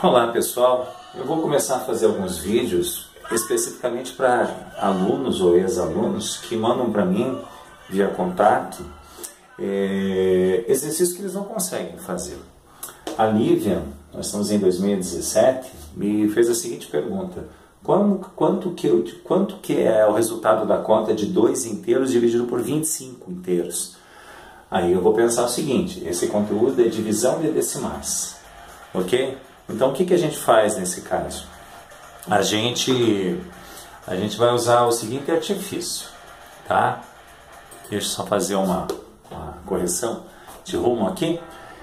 Olá pessoal, eu vou começar a fazer alguns vídeos especificamente para alunos ou ex-alunos que mandam para mim via contato exercícios que eles não conseguem fazer. A Lívia, nós estamos em 2017, me fez a seguinte pergunta: quanto que é o resultado da conta de 2 inteiros dividido por 25 inteiros? Aí eu vou pensar o seguinte: esse conteúdo é divisão de decimais, ok? Então o que a gente faz nesse caso? A gente vai usar o seguinte artifício, tá? Deixa eu só fazer uma correção de rumo aqui.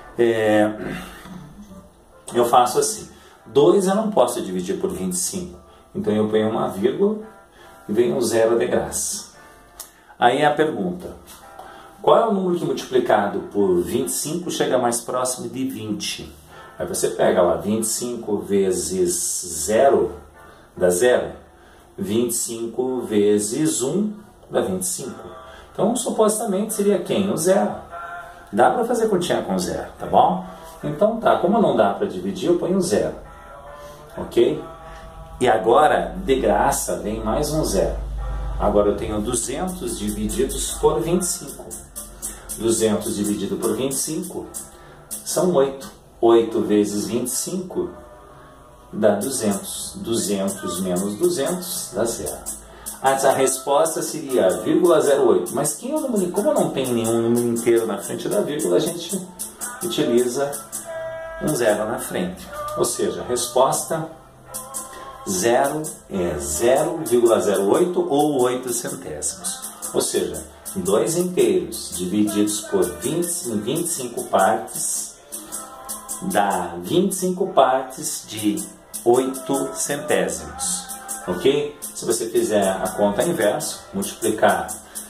Eu faço assim: 2 eu não posso dividir por 25, então eu ponho uma vírgula e vem um zero de graça. Aí a pergunta: qual é o número que multiplicado por 25 chega mais próximo de 20? Aí você pega lá 25 vezes 0 dá 0, 25 vezes 1 dá 25. Então supostamente seria quem? O 0. Dá para fazer continha com 0, tá bom? Então tá, como não dá para dividir, eu ponho 0, ok? E agora, de graça, vem mais um 0. Agora eu tenho 200 divididos por 25. 200 dividido por 25 são 8. 8 vezes 25 dá 200. 200 menos 200 dá 0. A resposta seria 0,08. Mas quem é o número? Como não tem nenhum número inteiro na frente da vírgula, a gente utiliza um 0 na frente. Ou seja, a resposta 0 é 0,08 ou 8 centésimos. Ou seja, 2 inteiros divididos por 25 partes dá 25 partes de 8 centésimos, ok? Se você fizer a conta inversa, multiplicar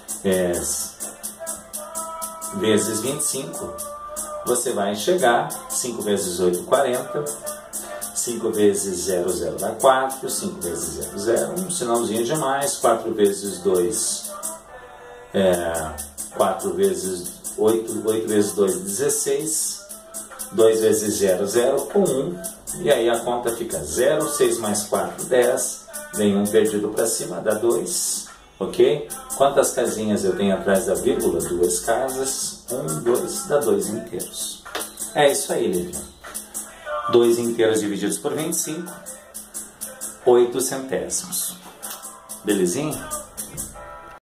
vezes 25, você vai chegar, 5 vezes 8, 40, 5 vezes 0, 0 dá 4, 5 vezes 0, 0, um sinalzinho de mais, 4 vezes 2, 4 vezes 8, 8 vezes 2, 16, 2 vezes 0, 0 com 1, e aí a conta fica 0, 6 mais 4, 10, vem 1 perdido para cima, dá 2, ok? Quantas casinhas eu tenho atrás da vírgula? 2 casas, 1, 2, dá 2 inteiros. É isso aí, Lívia. 2 inteiros divididos por 25, 8 centésimos. Belezinha?